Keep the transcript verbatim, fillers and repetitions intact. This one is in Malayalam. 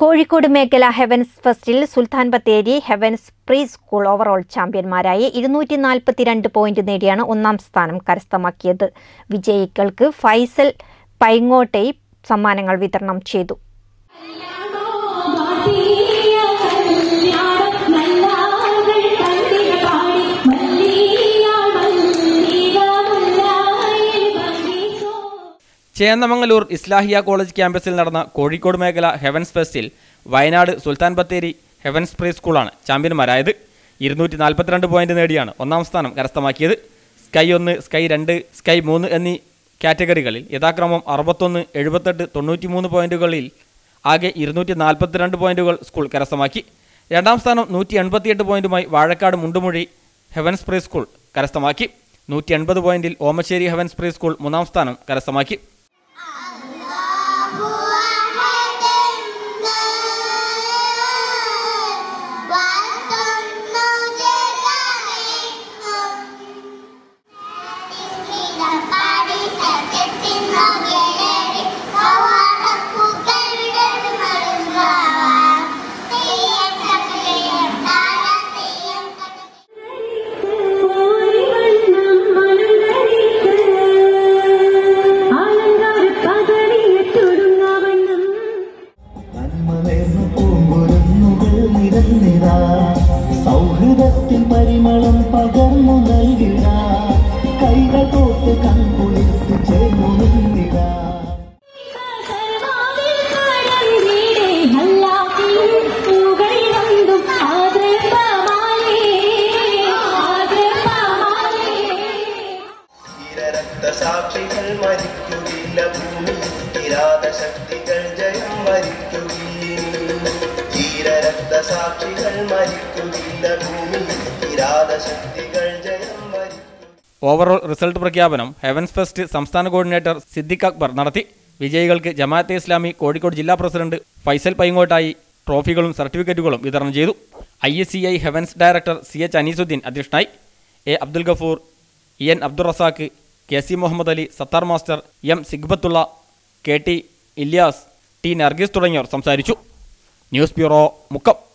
കോഴിക്കോട് മേഖല ഹെവൻസ് ഫെസ്റ്റിൽ Sultan Bathery Heavens pre school overall ചാമ്പ്യന്മാരായി ഇരുന്നൂറ്റി നാൽപ്പത്തിരണ്ട് പോയിന്റ് നേടിയാണ് ഒന്നാം സ്ഥാനം കരസ്ഥമാക്കിയത്. വിജയികൾക്ക് ഫൈസൽ പൈങ്ങോട്ടെ സമ്മാനങ്ങൾ വിതരണം ചെയ്തു. ചേന്നമംഗലൂർ ഇസ്ലാഹിയ കോളേജ് ക്യാമ്പസിൽ നടന്ന കോഴിക്കോട് മേഖല ഹെവൻസ് ഫെസ്റ്റിൽ വയനാട് സുൽത്താൻ ബത്തേരി ഹെവൻസ് പ്രീ സ്കൂളാണ് ചാമ്പ്യന്മാരായത്. ഇരുന്നൂറ്റി നാൽപ്പത്തിരണ്ട് പോയിന്റ് നേടിയാണ് ഒന്നാം സ്ഥാനം കരസ്ഥമാക്കിയത്. സ്കൈ ഒന്ന്, സ്കൈ രണ്ട്, സ്കൈ മൂന്ന് എന്നീ കാറ്റഗറികളിൽ യഥാക്രമം അറുപത്തൊന്ന്, എഴുപത്തെട്ട്, തൊണ്ണൂറ്റി മൂന്ന് പോയിന്റുകളിൽ ആകെ ഇരുന്നൂറ്റി നാൽപ്പത്തിരണ്ട് പോയിന്റുകൾ സ്കൂൾ കരസ്ഥമാക്കി. രണ്ടാം സ്ഥാനം നൂറ്റി എൺപത്തിയെട്ട് പോയിന്റുമായി Vazhakkad Mundumuzhi Heavens pre school കരസ്ഥമാക്കി. നൂറ്റി എൺപത് പോയിന്റിൽ ഓമശ്ശേരി ഹെവൻസ് പ്രീ സ്കൂൾ മൂന്നാം സ്ഥാനം കരസ്ഥമാക്കി. സൗഹൃദത്തിൻ പരിമളം പകർന്നു നൽകിട കൈകൾ തോട്ട് കൺകുളിർത്ത് ചേർന്നു നിന്നിട. രക്തസാക്ഷികൾ മരിക്കുകയില്ല ഭൂമി, കിരാതശക്തികൾ ജയം വരിക്കുകയില്ല. രക്തസാക്ഷികൾ മരിക്കുകയില്ല ഭൂമി, കിരാതശക്തികൾ ജയം വരിക്കും. ഓവറോൾ റിസൾട്ട് പ്രഖ്യാപനം ഹെവൻസ് ഫെസ്റ്റ് സംസ്ഥാന കോർഡിനേറ്റർ സിദ്ദിഖ് അക്ബർ നടത്തി. വിജയികൾക്ക് ജമാഅത്തെ ഇസ്ലാമി കോഴിക്കോട് ജില്ലാ പ്രസിഡന്റ് ഫൈസൽ പൈങ്ങോട്ടായി ട്രോഫികളും സർട്ടിഫിക്കറ്റുകളും വിതരണം ചെയ്തു. I S C I Heavens director C H Aneesuddeen അധ്യക്ഷനായി. A Abdul Gafoor, E N Abdul Razak, K C Muhammad Ali, Sathar master, M Sibghathulla, K T Ilyas, T Nargees തുടങ്ങിയവർ സംസാരിച്ചു. News bureau, Mukkam.